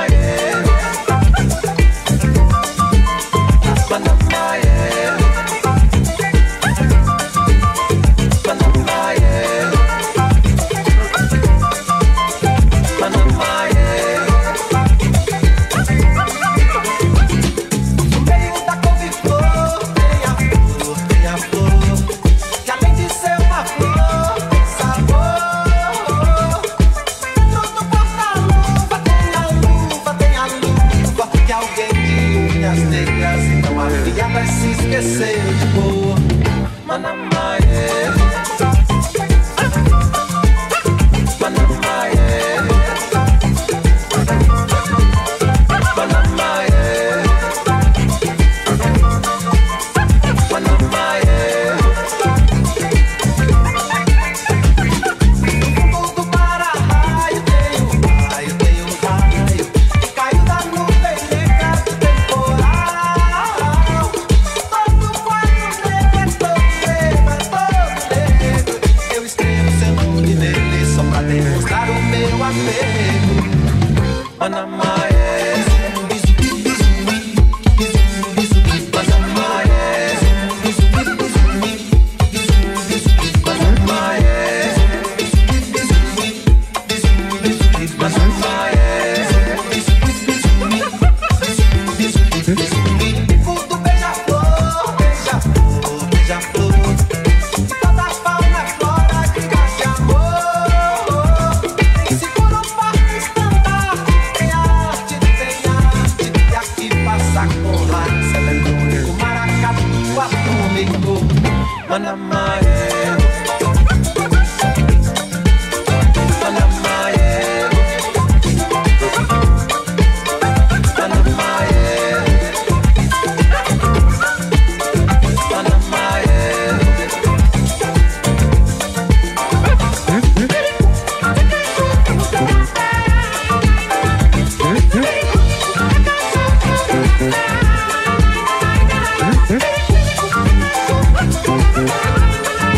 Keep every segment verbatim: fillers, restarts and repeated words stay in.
Thank you.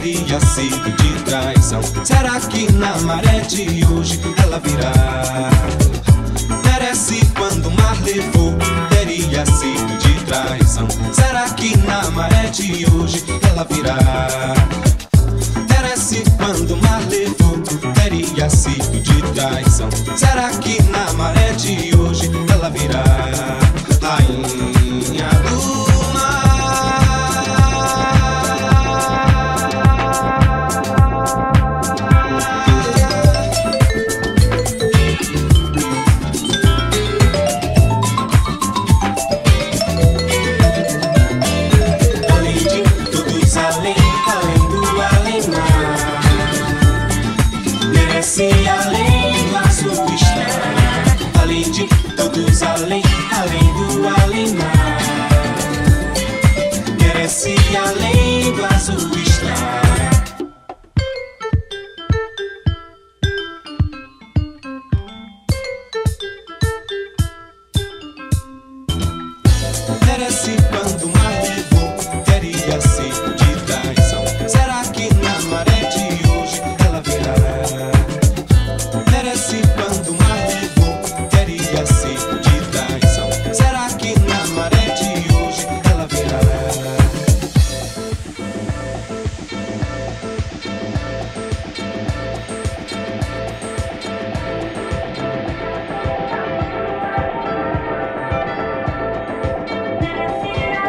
teria sido de traição? Será que na maré de hoje ela virá? Merece quando o mar levou, teria sido de traição. Será que na maré de hoje ela virá? Merece quando o mar levou, teria sido de traição. Será que na maré de hoje ela virá? Rainha do mar. Além de todos, além, além do além-mar, merece além do azul estar. Além de todos, além, além do além-mar, merece além do azul estar. Merece quando o mar levou, teria sido de traição. Será que na maré de hoje ela virá? Merece quando o mar levou, teria sido de traição. Será que na maré de hoje ela virá? Merece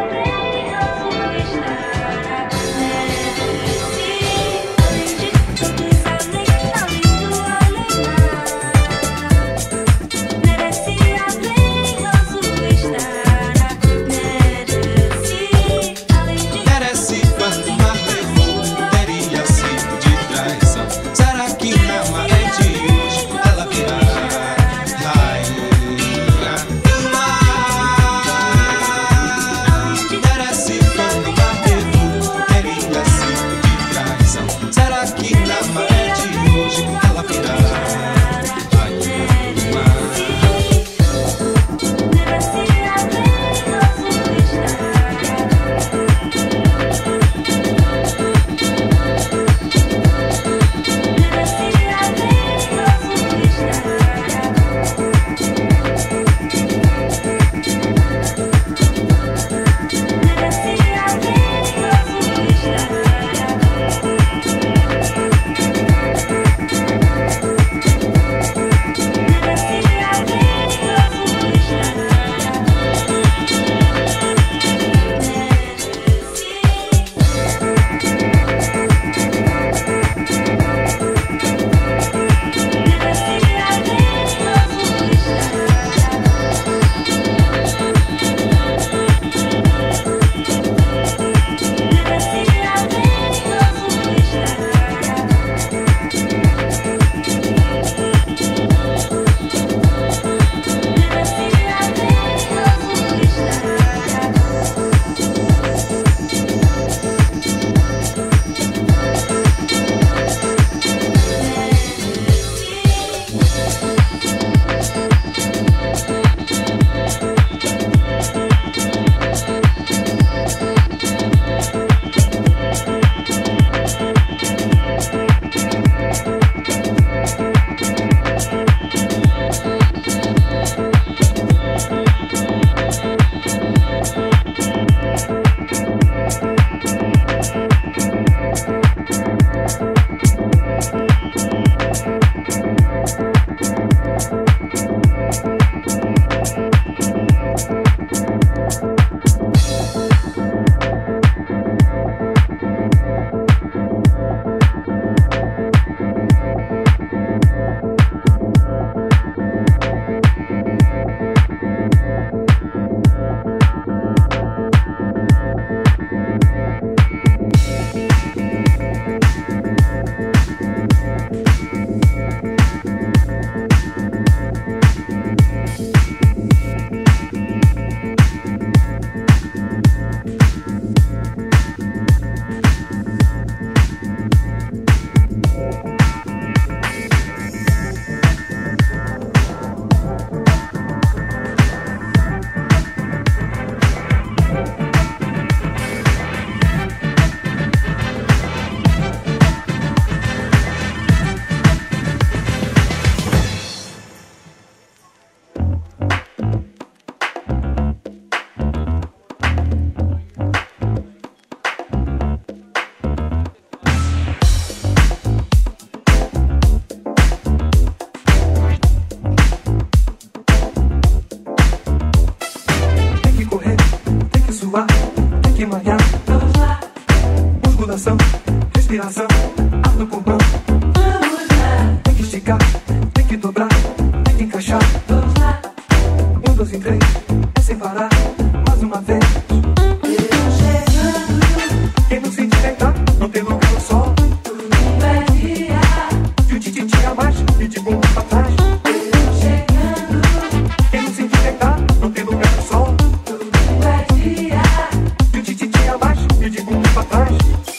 sem parar, mais uma vez. Eu chegando, Quem não se endireitar, não tem lugar no sol. tudo é dia. De um tititi a mais e de bumbum pra trás. Eu chegando, Quem não se endireitar, não tem lugar no sol. tudo é dia. De um tititi a mais e de bumbum pra trás.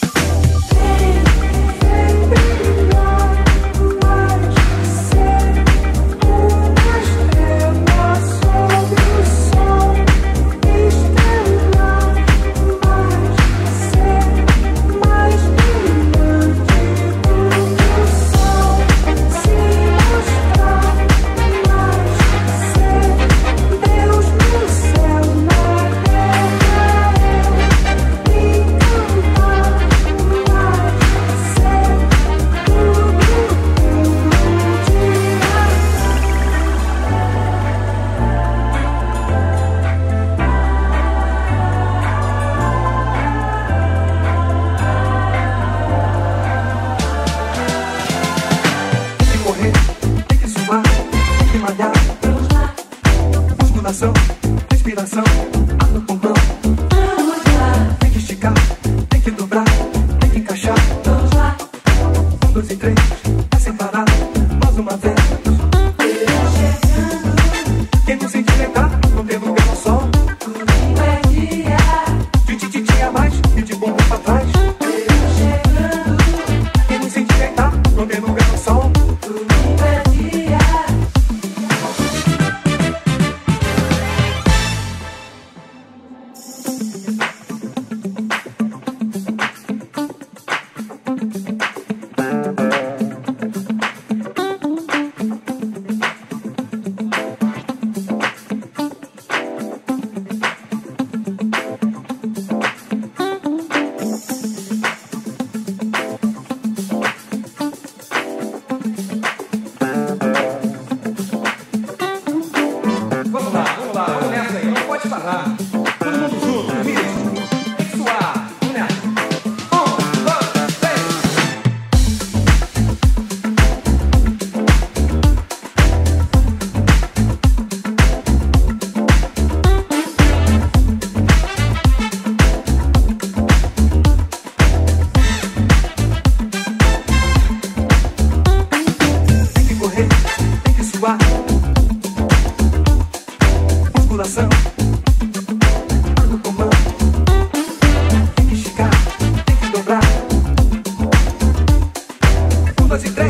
Musculação, respiração, ar no pulmão. Vamos lá, Tem que esticar, tem que dobrar, tem que encaixar. vamos lá. Um, dois e três, é sem parar, mais uma vez. Eu chegando, Quem não se endireitar, não tem lugar no sol. tudo é dia. De tititi a mais e de bumbum pra trás. Eu chegando, Quem não se endireitar, não tem lugar no sol. tudo é dia. Vamos lá, vamos lá, vamos nessa aí, não pode parar. Todo mundo junto, no ritmo. Tem que suar, vamos nessa. Um, dois, três. Tem que correr, tem que suar. Musculação, ar no pulmão. Tem que esticar, tem que dobrar. Um, dois e três.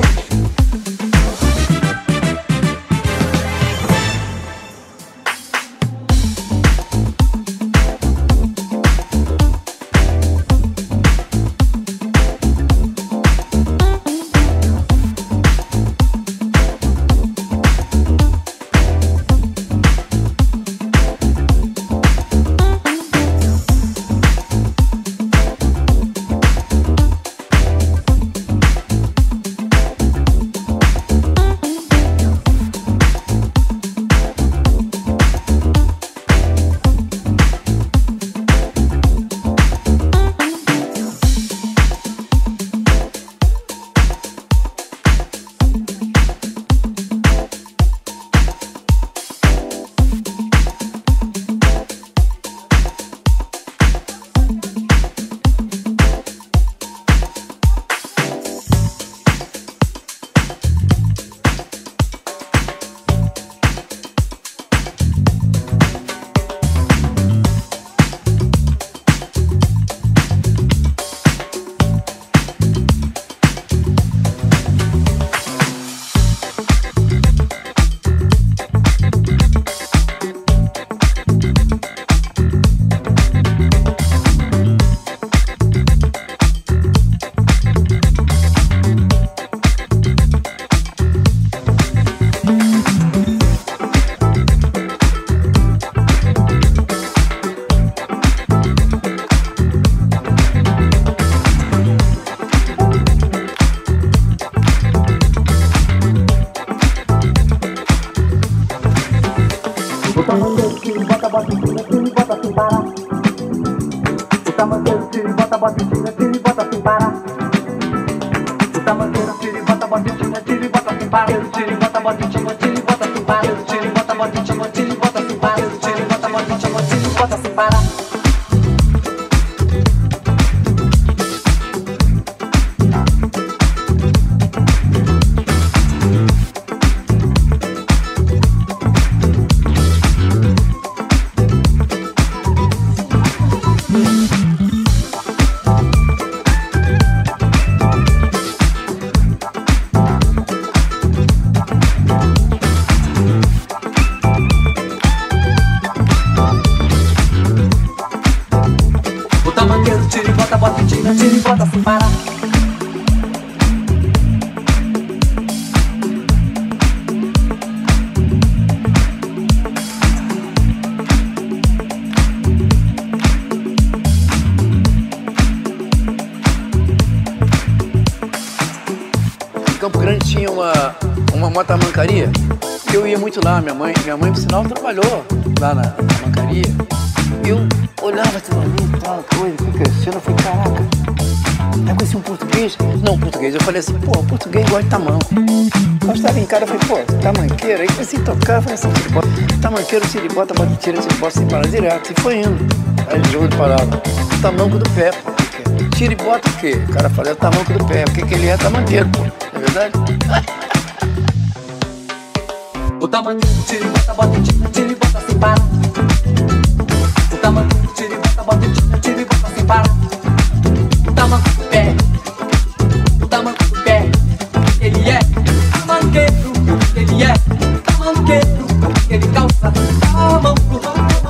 Tira, bota, bota, tira, bota, bota, tira, bota, bota, tira, bota, bota, tira, bota, bota, bota sem parar. Em Campo Grande tinha uma, uma motamancaria. Eu ia muito lá, minha mãe, minha mãe, por sinal, trabalhou lá na, na mancaria. E eu olhava aquilo ali e tal, coisa, fui crescendo, eu falei, caraca, eu conheci um português. Não, português, eu falei assim, pô, português gosta de tamanco. Eu estava em casa, eu falei, pô, tamanqueiro. Aí comecei a tocar, eu falei assim, tiribota, tamanqueiro, tiribota, bota, tira, tiribota, sem parar, direto. E foi indo. Aí ele jogou de palavra, tamanco do pé, pô. Tiribota o quê? O cara falou, é o tamanco do pé. O que que ele é? Tamanqueiro, pô. Não é verdade? O tamanqueiro tira e bota, bota e tira, tira e bota sem parar. O tamanqueiro tira e bota, bota e tira, tira e bota sem parar. O tamanco do pé, o tamanco do pé, ele é tamanqueiro, ele é tamanqueiro, ele calça tamanco.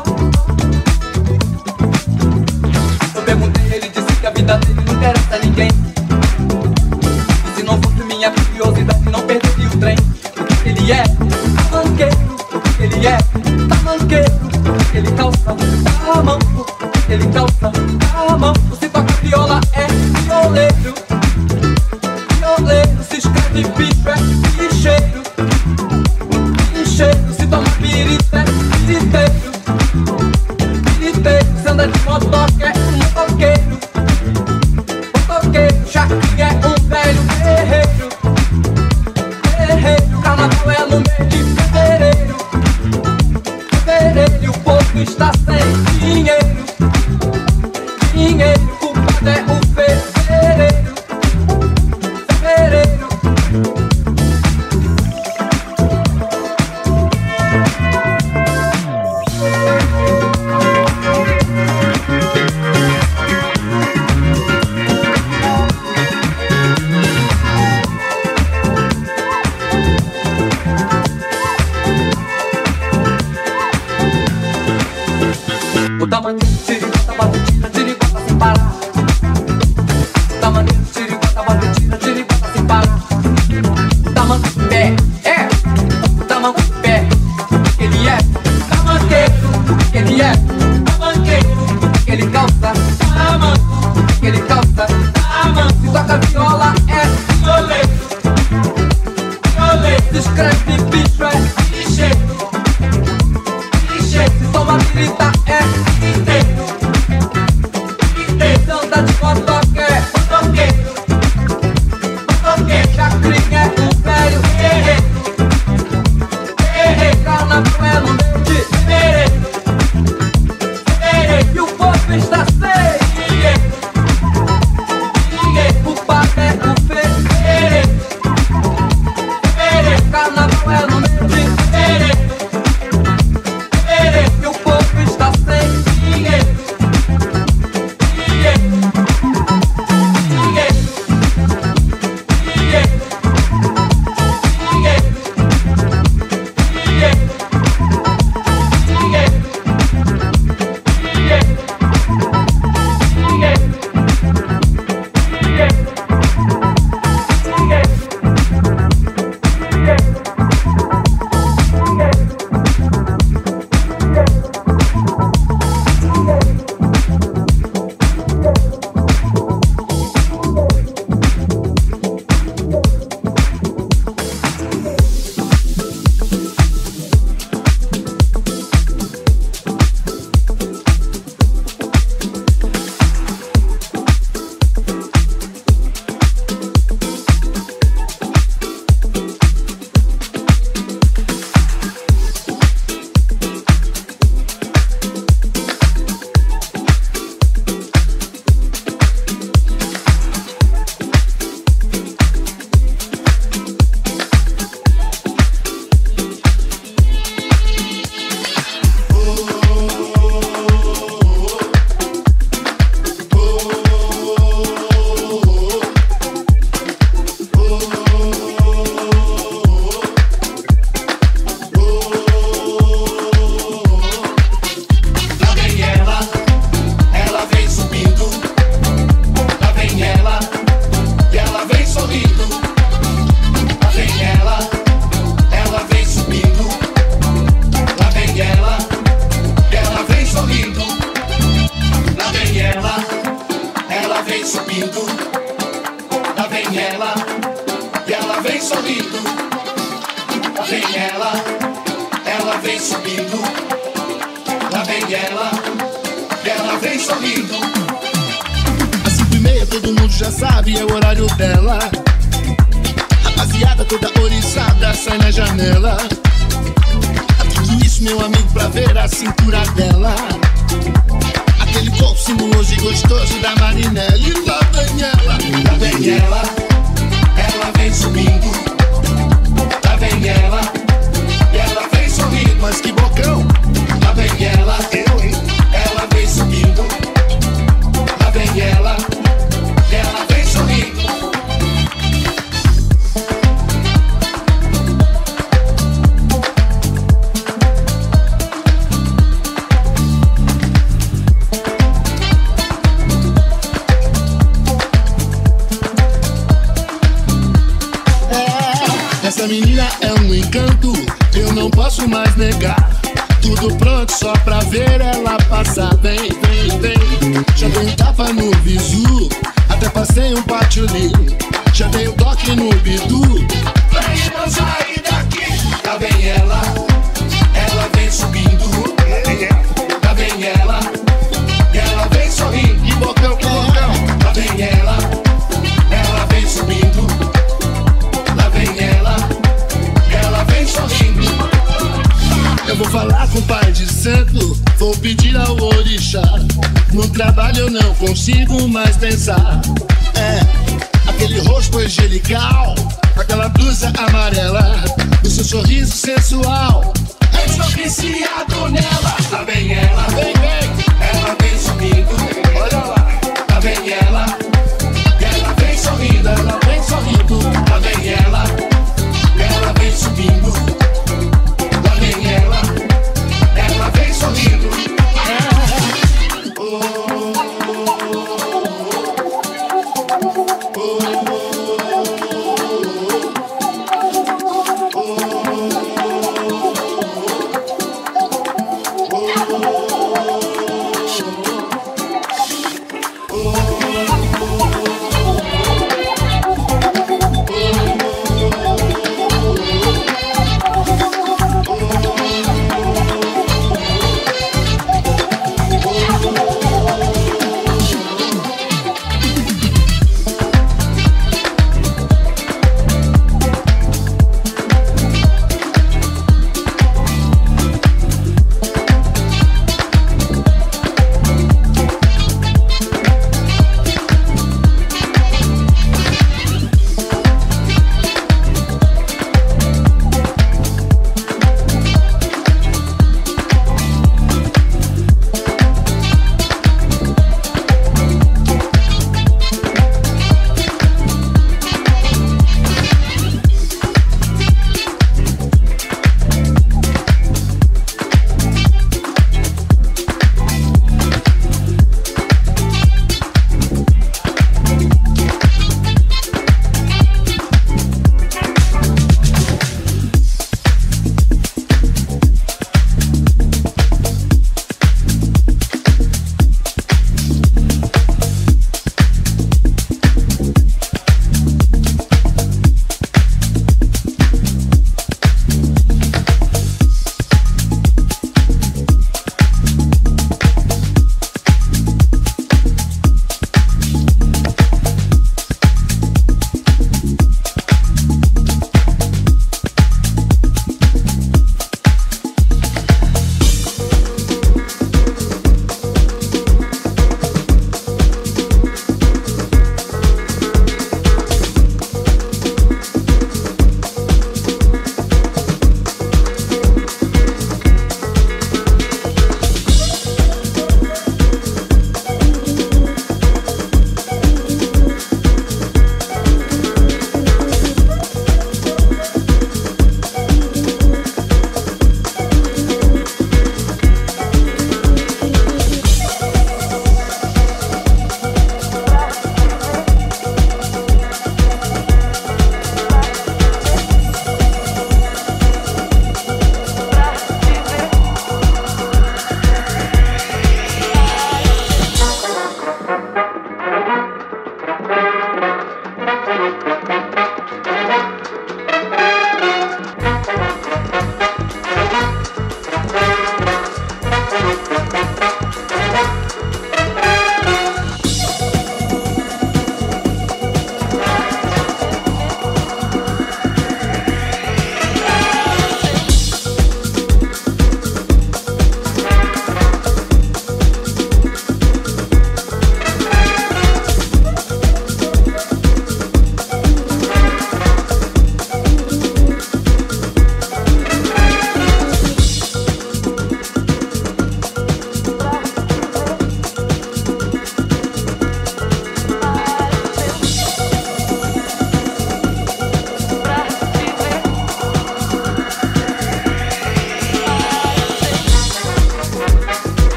Eu perguntei, ele disse que a vida dele não interessa a ninguém. E se não fosse minha curiosidade, não perderia o trem. Ele é tamanqueiro, ele é tamanqueiro, ele calça tamanco, ele calça tamanco. Se toca viola é violeiro, violeiro. Se escreve bicho é bicheiro, bicheiro. Se toma pirita é piriteiro, piriteiro. Se anda de motoca é um motoqueiro, motoqueiro. Chacrinha é um velho guerreiro, guerreiro. Carnaval é no mês de fevereiro, fevereiro. E o povo está sem dinheiro, dinheiro. Culpado é o fevereiro, fevereiro. O tamanqueiro tira e bota, bota e tira, tira e bota sem parar. O tamanqueiro tira e bota, bota e tira, tira e bota sem parar. O tamanco do pé, é o tamanco do pé, ele é tamanqueiro, ele é tamanqueiro, ele calça tamanco, ele calça tamanco. Se toca viola é violeiro, violeiro. Se escreve bicho é bicheiro, bicheiro. Se toma pirita é inteiro, vem subindo, lá vem ela, ela vem sorrindo. Às cinco e meia todo mundo já sabe, é o horário dela. Rapaziada toda oriçada sai na janela. Tudo isso, meu amigo, pra ver a cintura dela. Aquele bolsinho hoje gostoso da Marinelli. Lá vem ela, lá vem ela, ela vem subindo. Lá vem ela, ela vem sorrindo. Mas que bocão! Lá vem ela, eu, hein? Ela vem subindo. Lá vem ela, ela vem sorrindo. Essa menina é um encanto, eu não posso mais negar. Tudo pronto só pra ver ela passar. Vem, vem, vem. Já dei um tapa no visu, até passei um patchouli. Já dei um toque no bidu. Vem, não sair daqui. Lá vem ela, ela vem subindo. Lá vem ela, ela vem sorrindo. Que bocão, que bocão. Lá vem ela, ela vem subindo. Lá vem ela, ela vem sorrindo. Eu vou falar com o pai de santo, vou pedir ao orixá. No trabalho eu não consigo mais pensar. É, aquele rosto angelical, aquela blusa amarela, o seu sorriso sensual. Eu estou viciado nela. Lá vem ela, vem, vem. Ela vem subindo, olha lá. Lá vem ela, ela vem sorrindo, ela vem sorrindo. Lá vem ela, ela vem subindo. Lá vem ela, ela vem sorrindo. É. Oh, oh, oh, oh, oh.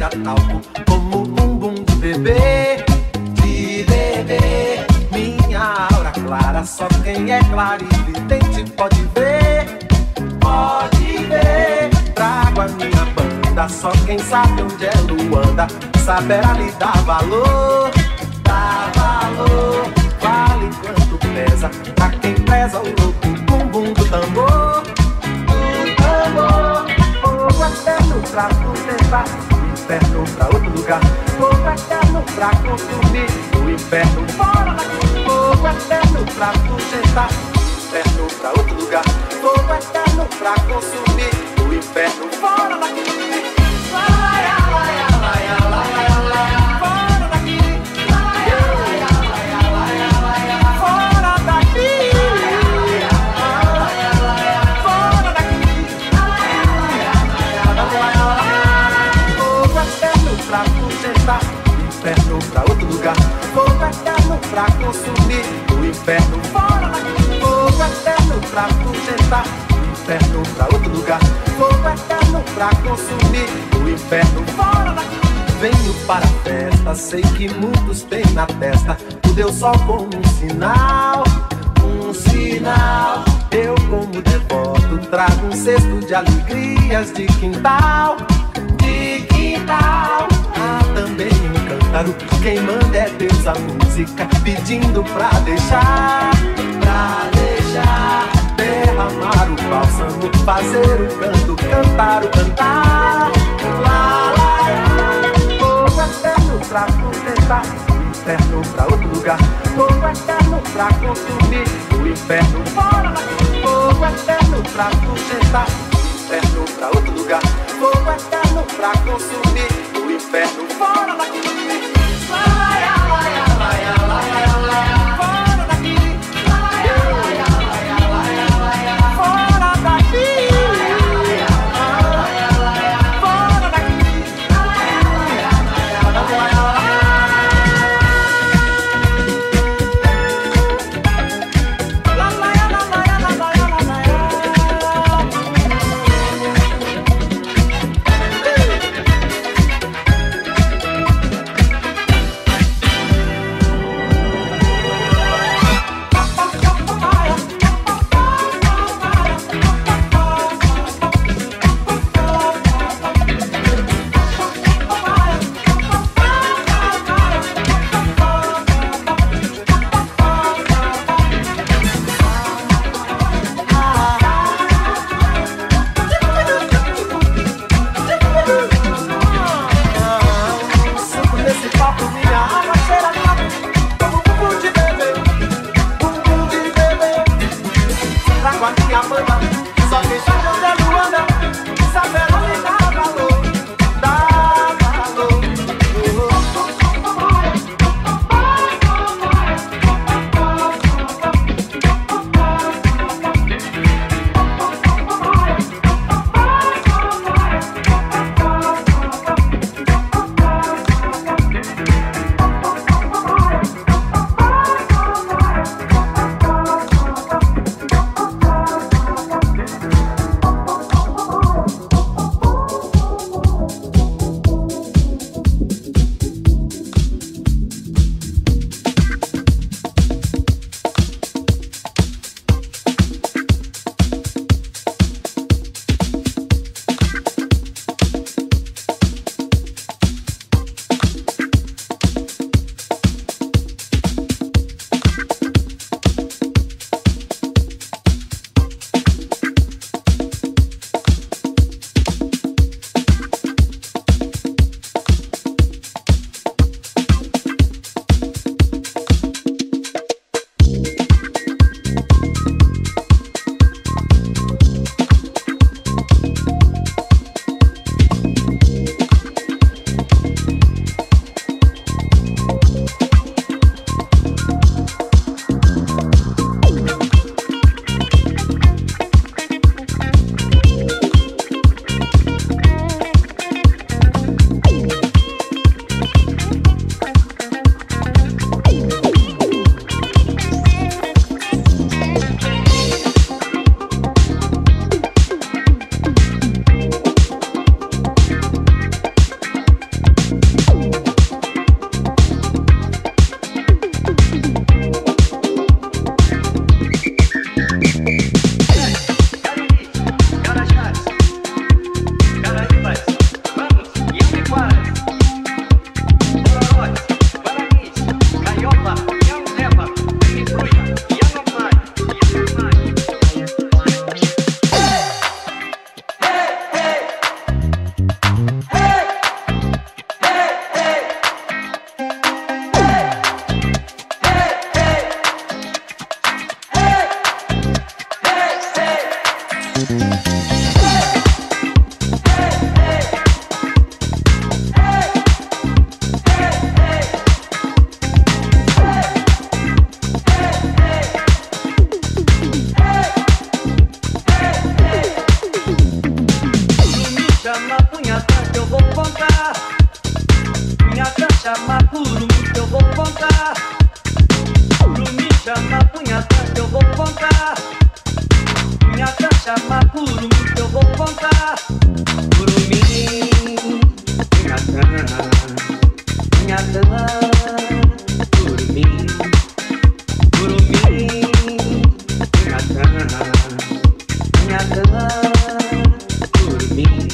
cheira talco como o bumbum de bebê, de bebê. Minha aura clara, só quem é clarividente pode ver, pode ver. Trago a minha banda, só quem sabe onde é Luanda saberá lhe dar valor, dá valor. Vale quanto pesa, pra quem preza o louco bumbum do tambor, do tambor. Fogo eterno pra sustentar, inferno pra outro lugar. Fogo eterno pra consumir, o inferno fora daqui. Fogo eterno pra sustentar, inferno pra outro lugar. Fogo eterno pra consumir, o inferno fora daqui. Laia, laia, laia, laia, laia, fora daqui. Laia, laia, laia, laia, laia, fora daqui. Laia, laia, laia, fora daqui. Laia, laia, laia, laia. Fogo eterno pra sustentar, inferno pra outro lugar. Fogo eterno pra consumir, o inferno fora daqui. Fogo eterno pra sustentar, inferno pra outro lugar. Fogo eterno pra consumir, o inferno fora daqui. Venho para a festa, sei que muitos têm na testa o Deus Sol como um sinal, um sinal. Eu como devoto trago um cesto de alegrias de quintal, de quintal. Há também um cântaro, quem manda é Deus a música, pedindo pra deixar, pra deixar derramar o bálsamo, fazer o canto, cantar o cantar. Lá, lá, lá. Fogo eterno pra sustentar, inferno pra outro lugar. Fogo eterno pra consumir, o inferno fora daqui. Fogo eterno pra sustentar, inferno pra outro lugar. Fogo eterno pra consumir, o inferno fora daqui. Laia, laia, laia, laia, laia, fora daqui. Laia, laia, laia, laia, laia, fora daqui. Laia, laia, laia, fora daqui. Laia, laia, laia, laia, laia. La laia, la laia, la laia, la laia. Suco nesse papo, minha água cheira como bumbum de bebê, bumbum de bebê. Trago a minha banda, só quem sabe onde é Luanda saberá lhe dar valor, dar valor. chamar por um que eu vou contar. Pro me chamar punhata que eu vou contar. Punhata chamar por um que eu vou contar. Por mim, punhata, punhata, por mim, por mim, punhata, punhata, por mim.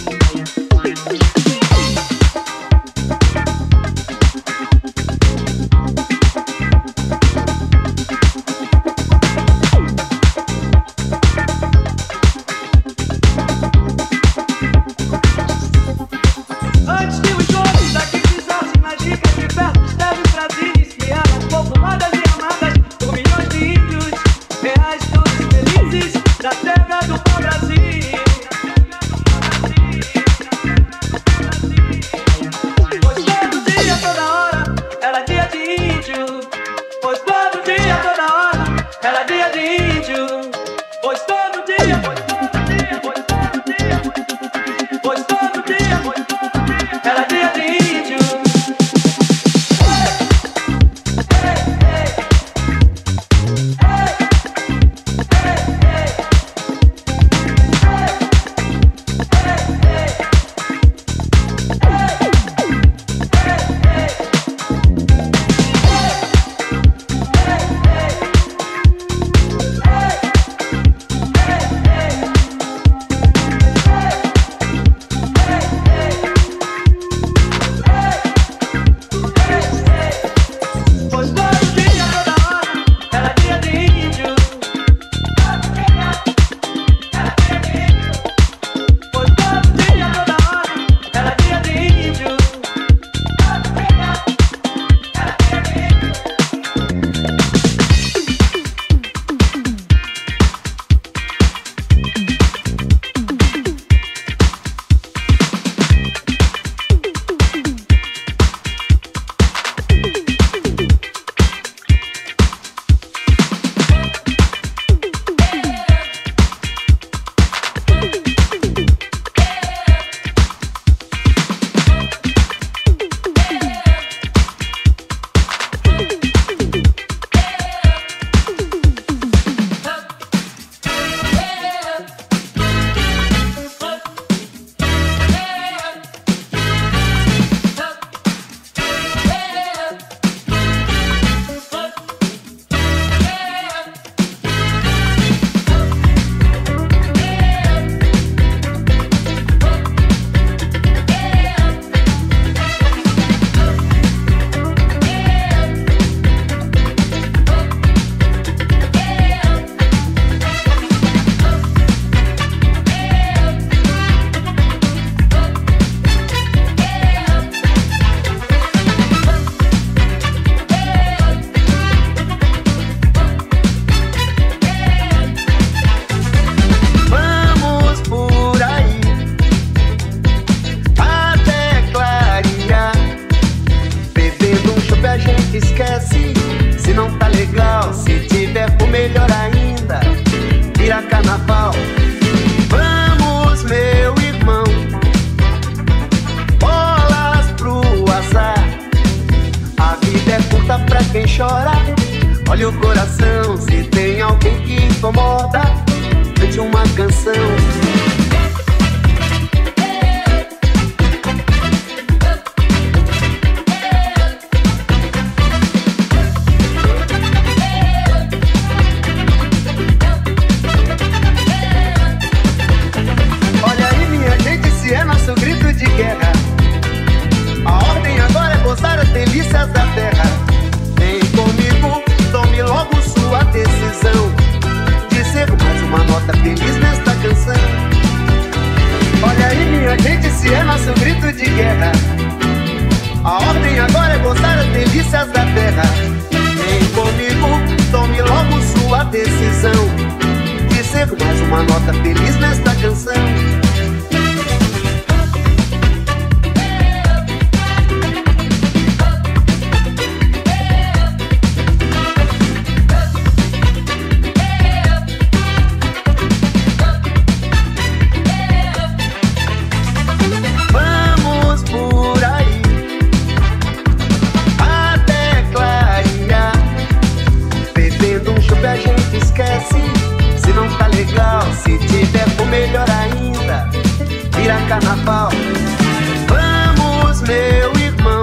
a gente esquece. Se não tá legal, se tiver por melhor ainda, vira carnaval. Vamos, meu irmão,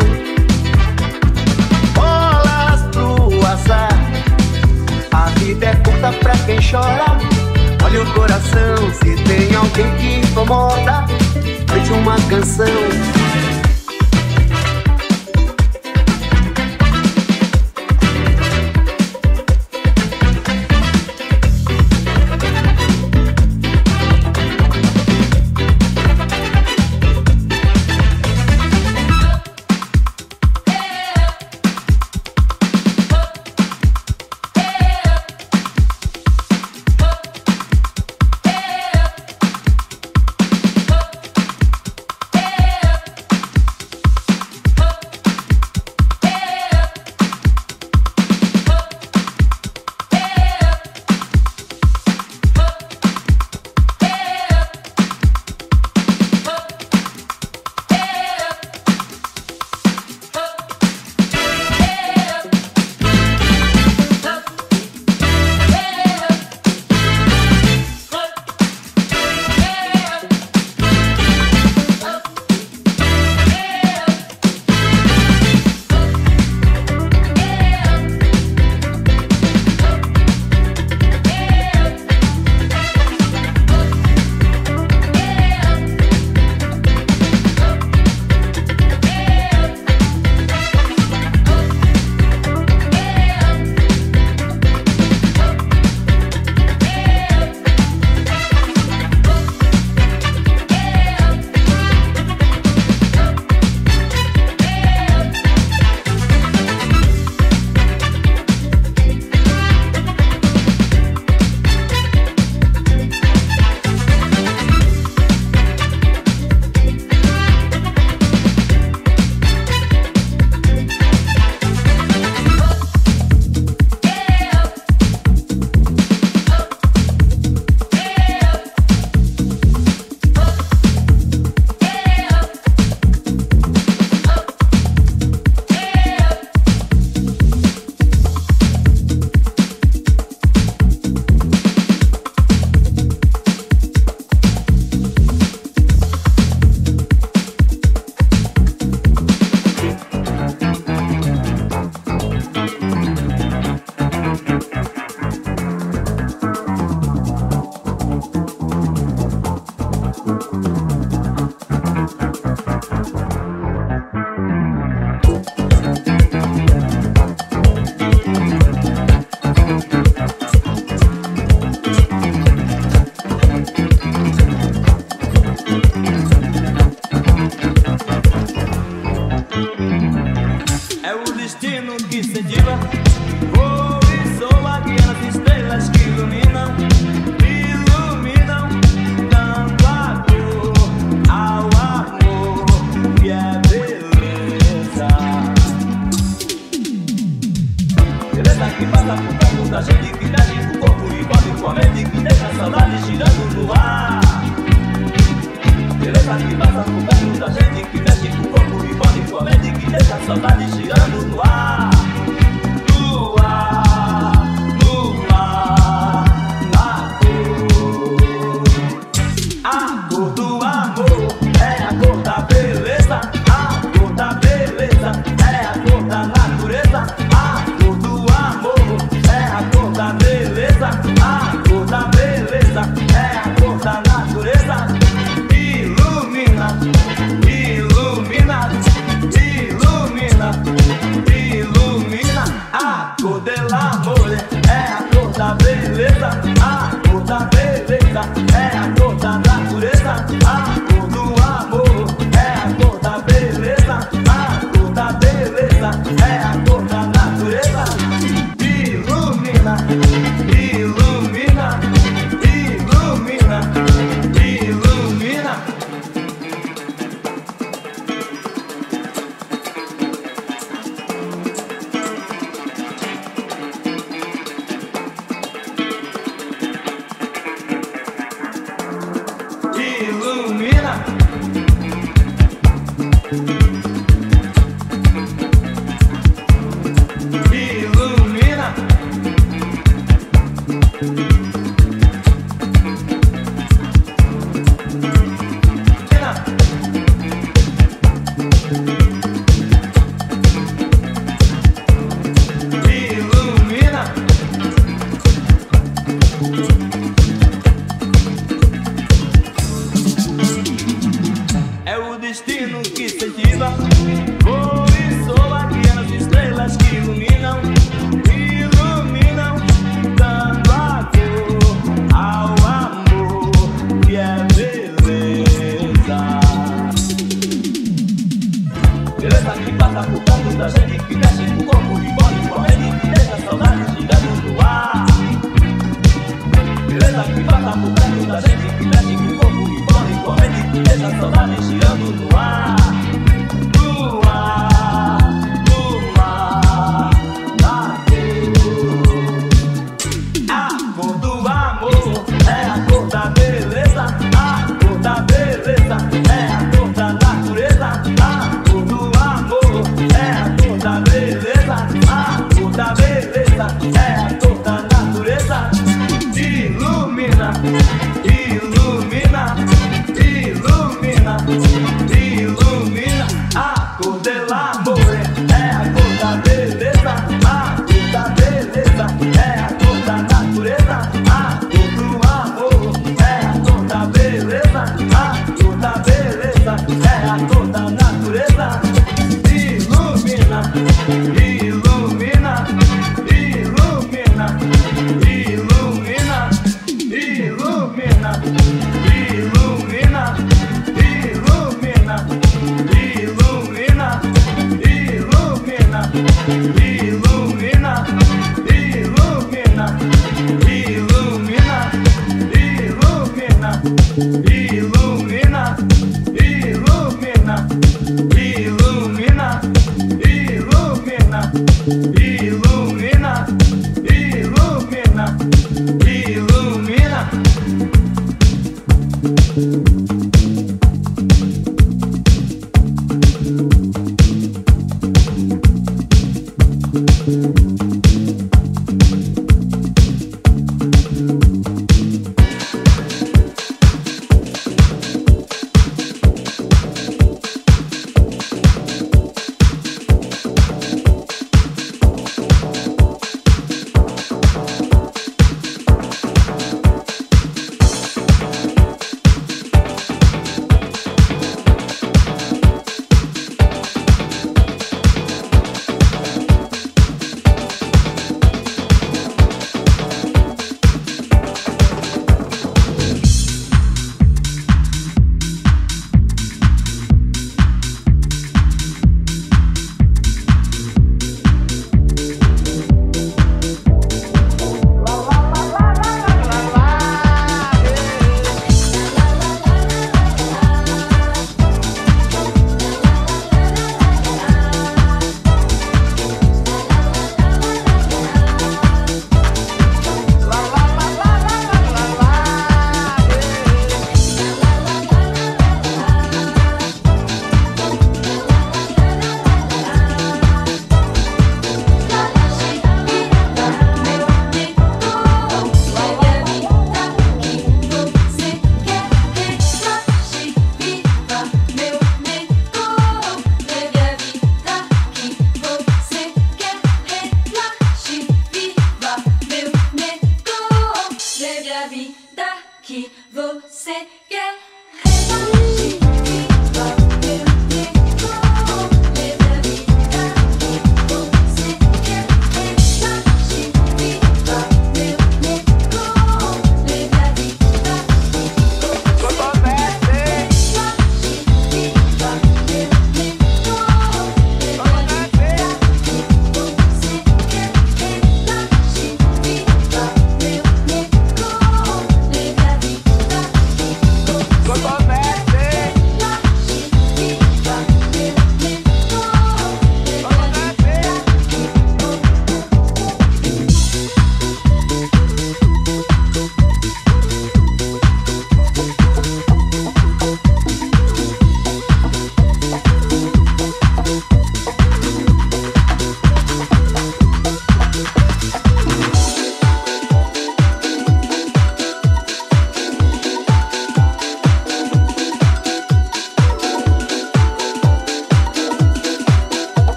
bolas pro azar. A vida é curta pra quem chora. Olha o coração, se tem alguém que incomoda, cante uma canção. É o destino que incentiva. Vou e sou aquelas estrelas que iluminam, iluminam, dando a cor ao amor que é beleza. Beleza que passa por perto da gente, que mexe com o corpo e bola com a mente, que deixa a saudade girando no ar. Beleza que passa por perto da gente, que mexe com o corpo e bola com a mente, que deixa a saudade girando no ar.